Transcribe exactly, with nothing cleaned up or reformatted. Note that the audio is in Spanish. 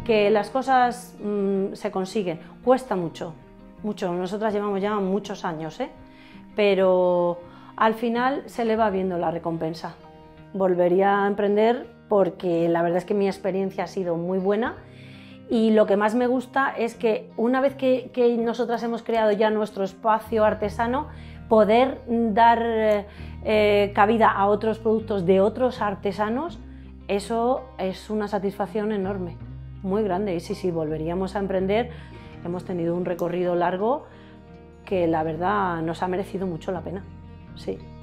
que las cosas mmm, se consiguen. Cuesta mucho, mucho. Nosotras llevamos ya muchos años, ¿eh? Pero al final se le va viendo la recompensa. Volvería a emprender porque la verdad es que mi experiencia ha sido muy buena y lo que más me gusta es que una vez que, que nosotras hemos creado ya nuestro espacio artesano, poder dar eh, cabida a otros productos de otros artesanos, eso es una satisfacción enorme, muy grande. Y sí, sí, volveríamos a emprender. Hemos tenido un recorrido largo que la verdad nos ha merecido mucho la pena, sí.